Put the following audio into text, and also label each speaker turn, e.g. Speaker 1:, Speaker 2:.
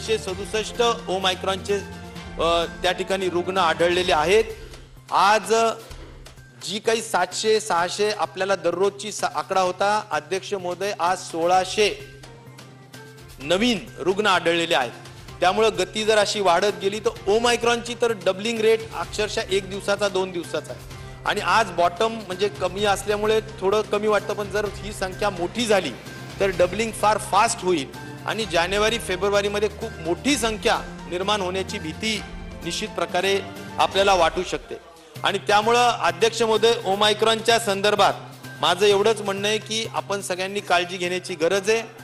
Speaker 1: 367 ओमायक्रॉनचे त्या ठिकाणी रुग्ण आढळलेले आहेत। आज जी काही 700 600 आपल्याला दररोजची आकडा होता अध्यक्ष महोदय, आज 1600 नवीन रुग्ण आढळलेले आहेत। त्यामुळे गती जर अशी वाढत गेली तर ओमायक्रॉनची तर डबलिंग रेट अक्षरशः 1 दिवसाचा 2 दिवसाचा आहे। आणि आज बॉटम म्हणजे कमी असल्यामुळे थोडं कमी वाटतं, पण जर ही संख्या मोठी झाली तर डबलिंग फार फास्ट होईल आणि जानेवारी फेब्रुवारी मध्ये खूप मोठी संख्या निर्माण होण्याची भीती निश्चित प्रकारे आपल्याला वाटू शकते। आणि त्यामुळे अध्यक्ष महोदय, ओमायक्रॉनच्या संदर्भात माझं एवढंच म्हणणं आहे की आपण सगळ्यांनी काळजी घेण्याची गरज आहे।